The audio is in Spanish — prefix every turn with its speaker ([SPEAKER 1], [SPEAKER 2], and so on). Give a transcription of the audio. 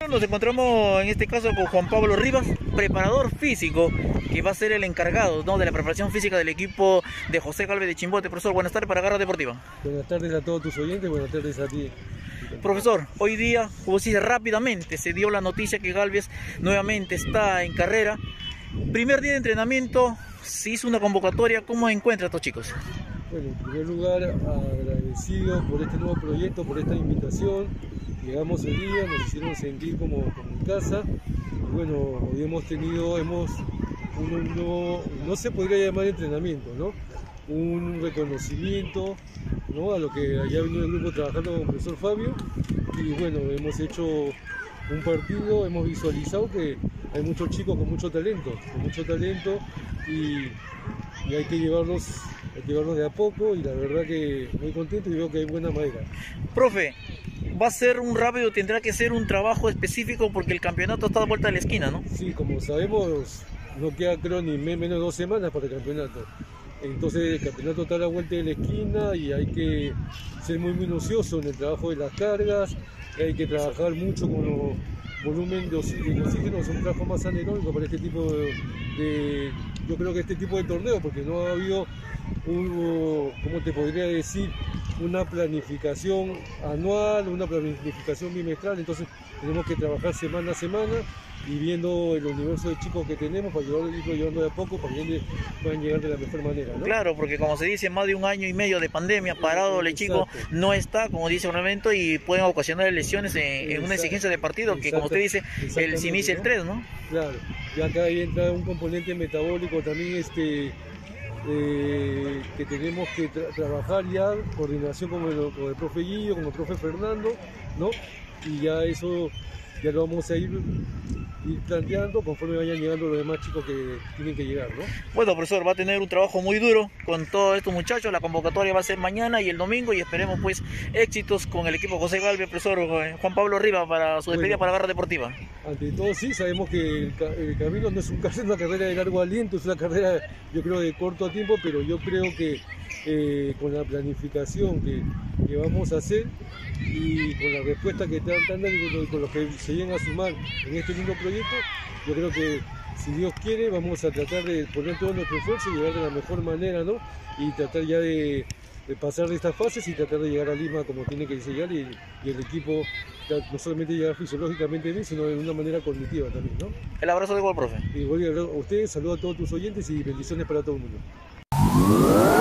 [SPEAKER 1] Profesor, nos encontramos en este caso con Juan Pablo Rivas, preparador físico, que va a ser el encargado, ¿no?, de la preparación física del equipo de José Galvez de Chimbote. Profesor, buenas tardes para Garra Deportiva.
[SPEAKER 2] Buenas tardes a todos tus oyentes, buenas tardes a ti.
[SPEAKER 1] Profesor, hoy día, como se dice, rápidamente se dio la noticia que Galvez nuevamente está en carrera. Primer día de entrenamiento, se hizo una convocatoria. ¿Cómo encuentra a estos chicos?
[SPEAKER 2] Bueno, en primer lugar, agradecido por este nuevo proyecto, por esta invitación. Llegamos el día, nos hicieron sentir como en casa. Y bueno, hoy hemos tenido, no se podría llamar entrenamiento, ¿no? Un reconocimiento, ¿no?, a lo que allá vino el grupo trabajando con el profesor Fabio. Y bueno, hemos hecho un partido, hemos visualizado que hay muchos chicos con mucho talento y hay que llevarlos de a poco, y la verdad que muy contento y veo que hay buena madera.
[SPEAKER 1] Profe, va a ser un rápido, tendrá que ser un trabajo específico porque el campeonato está a la vuelta de la esquina, ¿no?
[SPEAKER 2] Sí, como sabemos, no queda creo ni menos de 2 semanas para el campeonato. Entonces el campeonato está a la vuelta de la esquina y hay que ser muy minucioso en el trabajo de las cargas, hay que trabajar mucho con los volumen de oxígeno. Es un trabajo más anaeróbico para este tipo yo creo que este tipo de torneo, porque no ha habido ¿cómo te podría decir?, una planificación anual, una planificación bimestral. Entonces tenemos que trabajar semana a semana y viendo el universo de chicos que tenemos para irlo llevando de a poco para que puedan llegar de la mejor manera, ¿no?
[SPEAKER 1] Claro, porque como se dice, más de 1 año y medio de pandemia, parado el chico no está, como dice un evento, y pueden ocasionar lesiones en una exigencia de partido, que como usted dice, se inicia el 3, ¿no?
[SPEAKER 2] Claro, y acá ahí entra un componente metabólico también, que tenemos que trabajar ya, coordinación con el profe Guillo, con el profe Fernando, ¿no? Y ya eso ya lo vamos a ir planteando conforme vayan llegando los demás chicos que tienen que llegar, ¿no?
[SPEAKER 1] Bueno, profesor, va a tener un trabajo muy duro con todos estos muchachos. La convocatoria va a ser mañana y el domingo, y esperemos pues éxitos con el equipo José Galvez. Profesor Juan Pablo Rivas, para su despedida para Garra Deportiva.
[SPEAKER 2] Ante todo, sí, sabemos que el camino no es una carrera de largo aliento, es una carrera, yo creo, de corto tiempo, pero yo creo que con la planificación que vamos a hacer y con la respuesta que están dando y con los que se llegan a sumar en este lindo proyecto, yo creo que, si Dios quiere, vamos a tratar de poner todo nuestro esfuerzo y llegar de la mejor manera, ¿no? Y tratar ya de pasar de estas fases y tratar de llegar a Lima como tiene que llegar, y el equipo no solamente llegar fisiológicamente bien, sino de una manera cognitiva también, ¿no?
[SPEAKER 1] El abrazo de gol, profe.
[SPEAKER 2] Y voy a ustedes, saludo a todos tus oyentes y bendiciones para todo el mundo.